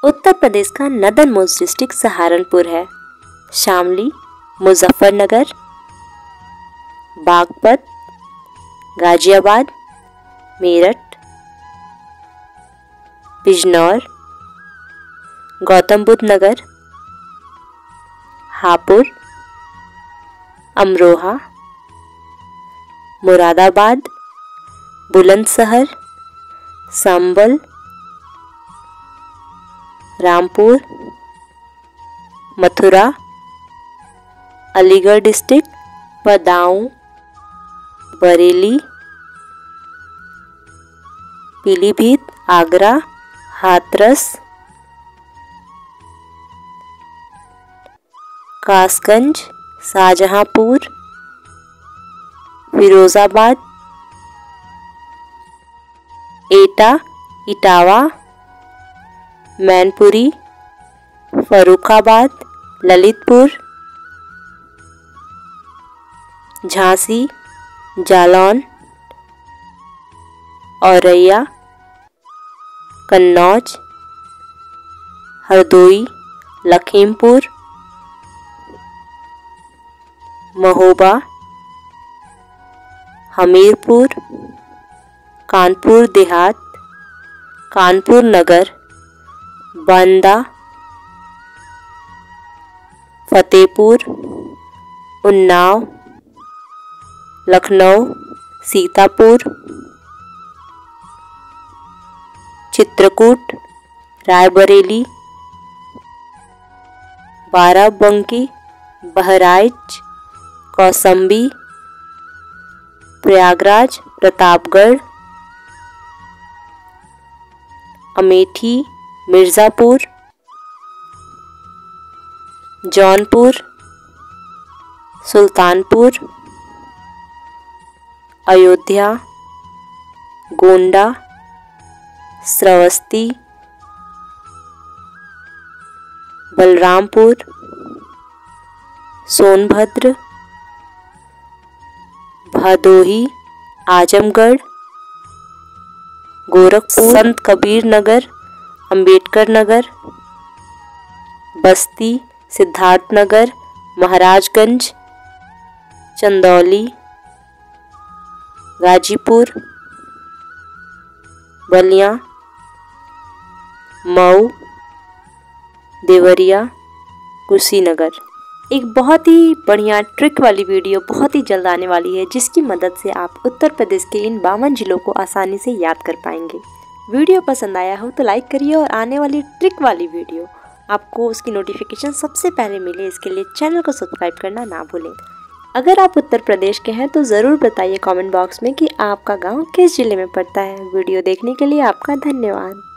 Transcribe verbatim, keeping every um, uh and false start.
उत्तर प्रदेश का नदर most district Saharanpur है। शामली, मुजफ्फरनगर, बागपत, गाजियाबाद, मेरठ, बिजनौर, गौतम बुद्ध नगर, हापुड़, अमरोहा, मुरादाबाद, बुलंदशहर, संबल, रामपुर, मथुरा, अलीगढ़ डिस्ट्रिक्ट, बदाऊं, बरेली, पीलीभीत, आगरा, हाथरस, कासगंज, शाहजहांपुर, फिरोजाबाद, एटा, इटावा, मैनपुरी, फर्रुखाबाद, ललितपुर, झांसी, जालौन, औरैया, कन्नौज, हरदोई, लखीमपुर, महोबा, हमीरपुर, कानपुर देहात, कानपुर नगर, बांदा, फतेहपुर, उन्नाव, लखनऊ, सीतापुर, चित्रकूट, रायबरेली, बाराबंकी, बहराइच, कौसंबी, प्रयागराज, प्रतापगढ़, अमेठी, मिर्ज़ापुर, जौनपुर, सुल्तानपुर, अयोध्या, गोंडा, श्रावस्ती, बलरामपुर, सोनभद्र, भदोही, आजमगढ़, गोरखपुर, संत कबीर नगर, अंबेडकर नगर, बस्ती, सिद्धार्थ नगर, महाराजगंज, चंदौली, गाजीपुर, बलिया, मऊ, देवरिया, कुशीनगर। एक बहुत ही बढ़िया ट्रिक वाली वीडियो बहुत ही जल्द आने वाली है, जिसकी मदद से आप उत्तर प्रदेश के इन बावन जिलों को आसानी से याद कर पाएंगे। वीडियो पसंद आया हो तो लाइक करिए और आने वाली ट्रिक वाली वीडियो आपको उसकी नोटिफिकेशन सबसे पहले मिले, इसके लिए चैनल को सब्सक्राइब करना ना भूलें। अगर आप उत्तर प्रदेश के हैं तो ज़रूर बताइए कमेंट बॉक्स में कि आपका गांव किस जिले में पड़ता है। वीडियो देखने के लिए आपका धन्यवाद।